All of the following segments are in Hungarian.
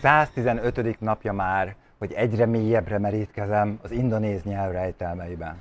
115. napja már, hogy egyre mélyebbre merítkezem az indonéz nyelv rejtelmeiben.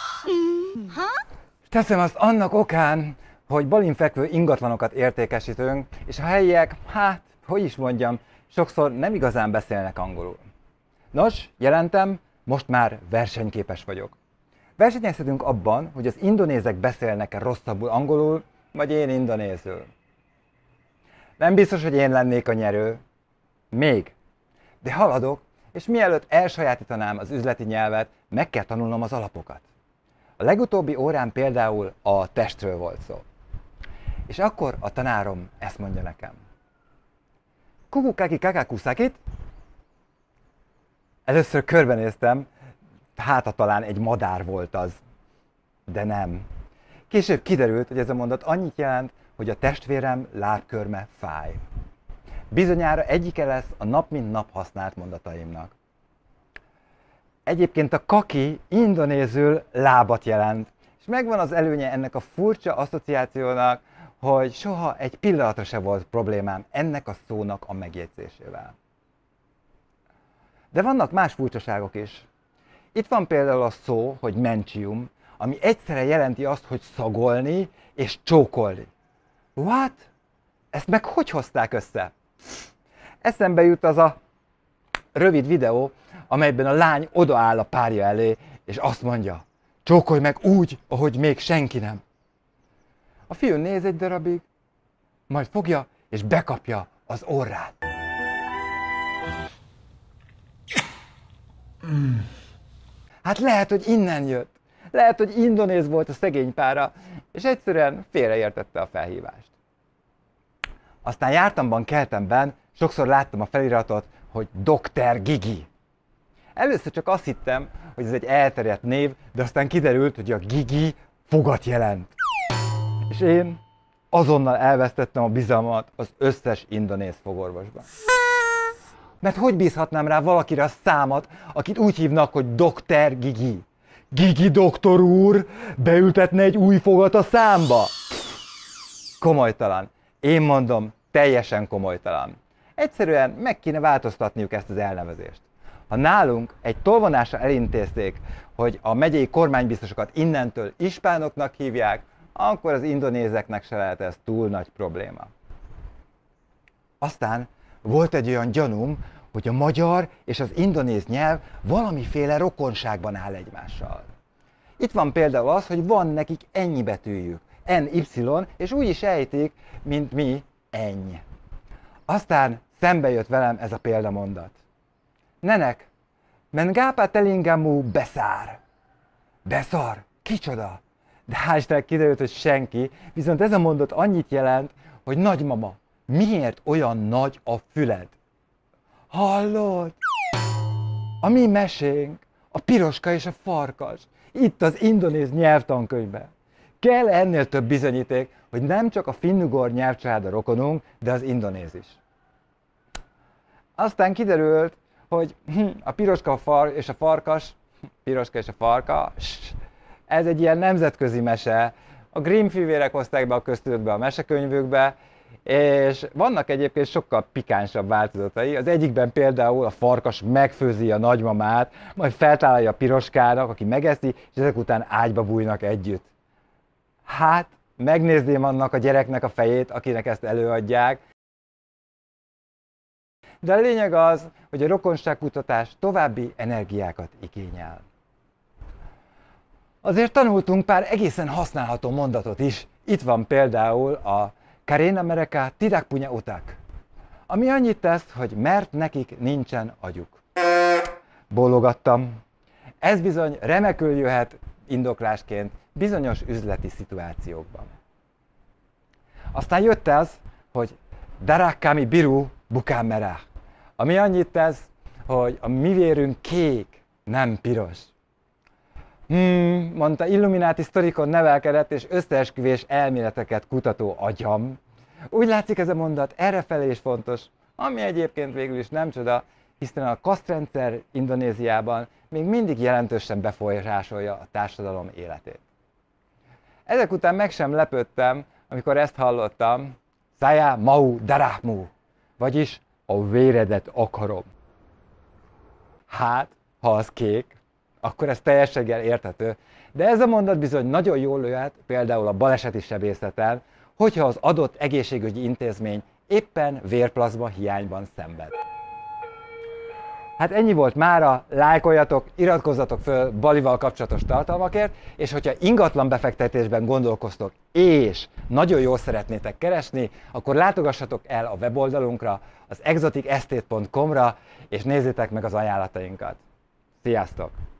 Teszem azt annak okán, hogy balinfekvő ingatlanokat értékesítünk, és a helyiek, hogy is mondjam, sokszor nem igazán beszélnek angolul. Nos, jelentem, most már versenyképes vagyok. Versenyezhetünk abban, hogy az indonézek beszélnek-e rosszabbul angolul, vagy én indonézül. Nem biztos, hogy én lennék a nyerő. Még. De haladok, és mielőtt elsajátítanám az üzleti nyelvet, meg kell tanulnom az alapokat. A legutóbbi órán például a testről volt szó. És akkor a tanárom ezt mondja nekem. Kukukaki kakakusakit? Először körbenéztem, hát talán egy madár volt az. De nem. Később kiderült, hogy ez a mondat annyit jelent, hogy a testvérem lábkörme fáj. Bizonyára egyike lesz a nap mint nap használt mondataimnak. Egyébként a kaki indonézül lábat jelent, és megvan az előnye ennek a furcsa asszociációnak, hogy soha egy pillanatra se volt problémám ennek a szónak a megjegyzésével. De vannak más furcsaságok is. Itt van például a szó, hogy mencium, ami egyszerre jelenti azt, hogy szagolni és csókolni. What? Ezt meg hogy hozták össze? Eszembe jut az a rövid videó, amelyben a lány odaáll a párja elé, és azt mondja, csókolj meg úgy, ahogy még senki nem. A fiú néz egy darabig, majd fogja és bekapja az orrát. Hát lehet, hogy innen jött. Lehet, hogy indonéz volt a szegény pára, és egyszerűen félreértette a felhívást. Aztán jártamban, keltemben, sokszor láttam a feliratot, hogy Dr. Gigi. Először csak azt hittem, hogy ez egy elterjedt név, de aztán kiderült, hogy a Gigi fogat jelent. És én azonnal elvesztettem a bizalmat az összes indonéz fogorvosban. Mert hogy bízhatnám rá valakire a számat, akit úgy hívnak, hogy Dr. Gigi? Gigi doktor úr, beültetne egy új fogat a számba? Komolytalan. Én mondom, teljesen komolytalan. Egyszerűen meg kéne változtatniuk ezt az elnevezést. Ha nálunk egy tolvonásra elintézték, hogy a megyei kormánybiztosokat innentől ispánoknak hívják, akkor az indonézeknek se lehet ez túl nagy probléma. Aztán volt egy olyan gyanúm, hogy a magyar és az indonéz nyelv valamiféle rokonságban áll egymással. Itt van például az, hogy van nekik ennyi betűjük, NY, és úgy is ejtik, mint mi, enny. Aztán szembe jött velem ez a példamondat. Nenek, mengápa telingamu beszár. Beszar? Kicsoda? De hál' Istennek kiderült, hogy senki, viszont ez a mondat annyit jelent, hogy nagymama, miért olyan nagy a füled? Hallod? A mi mesénk, a piroska és a farkas, itt az indonéz nyelvtankönyvben. Kell ennél több bizonyíték, hogy nem csak a finnugor nyelvcsalád a rokonunk, de az indonéz is. Aztán kiderült, hogy a piroska és a farkas, piroska és a farka, ez egy ilyen nemzetközi mese. A Grimm fivérek hozták be a köztudatba a mesekönyvükbe, és vannak egyébként sokkal pikánsabb változatai. Az egyikben például a farkas megfőzi a nagymamát, majd feltalálja a piroskának, aki megeszi, és ezek után ágyba bújnak együtt. Hát, megnézném annak a gyereknek a fejét, akinek ezt előadják. De a lényeg az, hogy a rokonságkutatás további energiákat igényel. Azért tanultunk pár egészen használható mondatot is. Itt van például a Karena mereka tidak punya otak, ami annyit tesz, hogy mert nekik nincsen agyuk. Bólogattam. Ez bizony remekül jöhet indoklásként bizonyos üzleti szituációkban. Aztán jött az, hogy Darah kami biru bukan merah, ami annyit tesz, hogy a mi vérünk kék, nem piros. Mondta Illumináti sztorikon nevelkedett és összeesküvés elméleteket kutató agyam. Úgy látszik, ez a mondat errefelé is fontos, ami egyébként végül is nem csoda, hiszen a kasztrendszer Indonéziában még mindig jelentősen befolyásolja a társadalom életét. Ezek után meg sem lepődtem, amikor ezt hallottam, Saya mau darahmu, vagyis A véredet akarom. Hát, ha az kék, akkor ez teljességgel érthető, de ez a mondat bizony nagyon jól jöhet például a baleseti sebészeten, hogyha az adott egészségügyi intézmény éppen vérplazma hiányban szenved. Hát ennyi volt mára, lájkoljatok, iratkozzatok föl Balival kapcsolatos tartalmakért, és hogyha ingatlan befektetésben gondolkoztok, és nagyon jól szeretnétek keresni, akkor látogassatok el a weboldalunkra, az exoticestate.com-ra, és nézzétek meg az ajánlatainkat. Sziasztok!